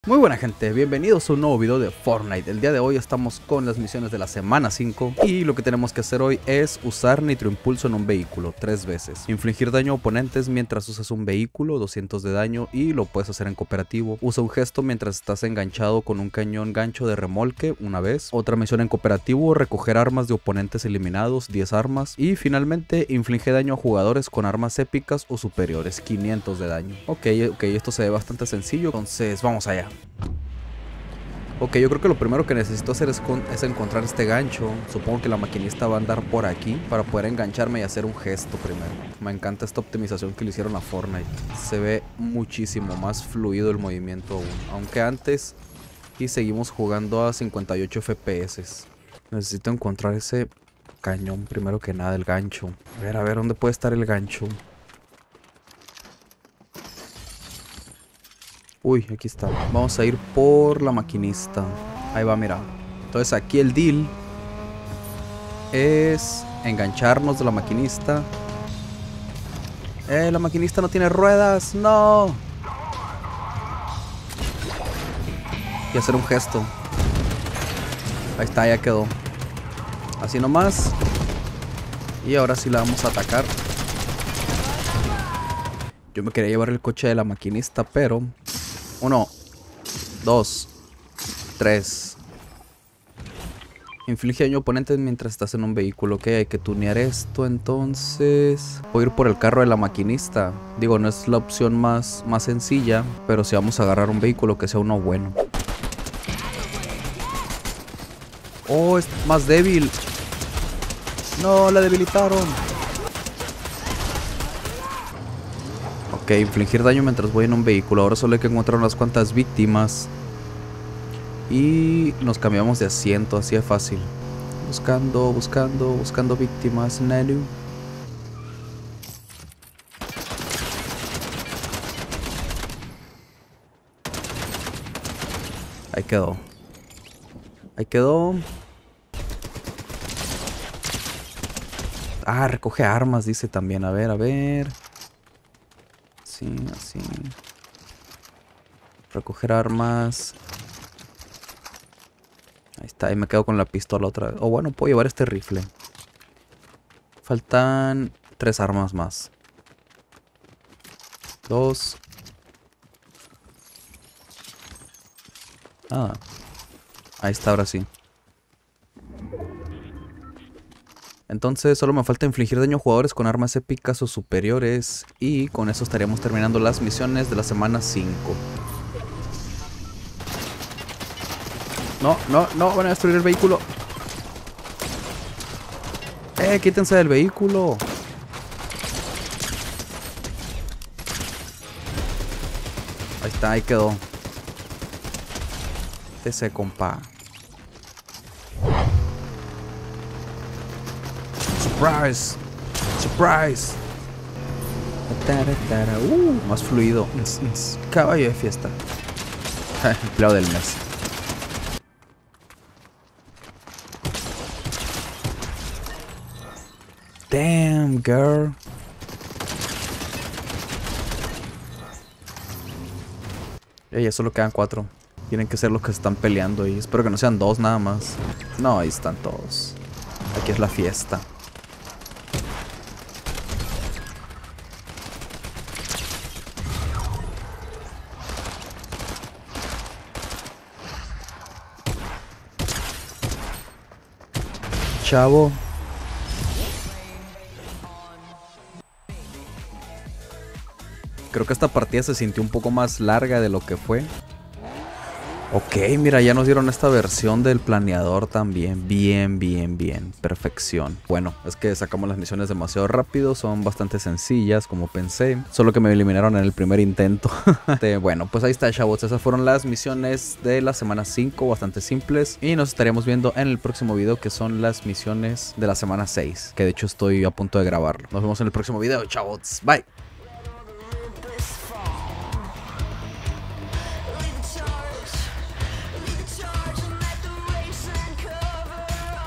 Muy buena gente, bienvenidos a un nuevo video de Fortnite. El día de hoy estamos con las misiones de la semana 5 y lo que tenemos que hacer hoy es usar nitroimpulso en un vehículo 3 veces. Infligir daño a oponentes mientras usas un vehículo, 200 de daño, y lo puedes hacer en cooperativo. Usa un gesto mientras estás enganchado con un cañón gancho de remolque una vez. Otra misión en cooperativo, recoger armas de oponentes eliminados, 10 armas. Y finalmente, inflige daño a jugadores con armas épicas o superiores, 500 de daño. Ok, esto se ve bastante sencillo, entonces vamos allá. Ok, yo creo que lo primero que necesito hacer es encontrar este gancho. Supongo que la maquinista va a andar por aquí para poder engancharme y hacer un gesto primero. Me encanta esta optimización que le hicieron a Fortnite. Se ve muchísimo más fluido el movimiento aún. Aunque antes y seguimos jugando a 58 FPS. Necesito encontrar ese cañón primero que nada, el gancho. A ver, ¿dónde puede estar el gancho? Uy, aquí está. Vamos a ir por la maquinista. Ahí va, mira. Entonces aquí el deal es engancharnos de la maquinista. La maquinista no tiene ruedas. No. Y hacer un gesto. Ahí está, ya quedó. Así nomás. Y ahora sí la vamos a atacar. Yo me quería llevar el coche de la maquinista, pero... 1, 2, 3. Inflige daño a oponentes mientras estás en un vehículo. Ok, hay que tunear esto entonces. Voy a ir por el carro de la maquinista. Digo, no es la opción más sencilla, pero si vamos a agarrar un vehículo que sea uno bueno. Oh, es más débil. No, la debilitaron. Ok, infligir daño mientras voy en un vehículo. Ahora solo hay que encontrar unas cuantas víctimas. Y nos cambiamos de asiento, así de fácil. Buscando víctimas, Nelu. Ahí quedó. Ahí quedó. Ah, recoge armas, dice también. A ver. Sí, así. Recoger armas. Ahí está, ahí me quedo con la pistola otra vez. O bueno, puedo llevar este rifle. Faltan 3 armas más. 2. Ah. Ahí está, ahora sí. Entonces solo me falta infligir daño a jugadores con armas épicas o superiores. Y con eso estaríamos terminando las misiones de la semana 5. No, van a destruir el vehículo. Quítense del vehículo. Ahí está, ahí quedó. Ese compa. Surprise. Más fluido. Caballo de fiesta. Empleado del mes. Damn, girl. Ya solo quedan 4. Tienen que ser los que se están peleando. Y espero que no sean 2 nada más. No, ahí están todos. Aquí es la fiesta. Chavo. Creo que esta partida se sintió un poco más larga de lo que fue. Ok, mira, ya nos dieron esta versión del planeador también. Bien. Perfección. Bueno, es que sacamos las misiones demasiado rápido. Son bastante sencillas, como pensé. Solo que me eliminaron en el primer intento. Bueno, pues ahí está, chavos. Esas fueron las misiones de la semana 5. Bastante simples. Y nos estaríamos viendo en el próximo video, que son las misiones de la semana 6. Que de hecho estoy a punto de grabarlo. Nos vemos en el próximo video, chavos. Bye.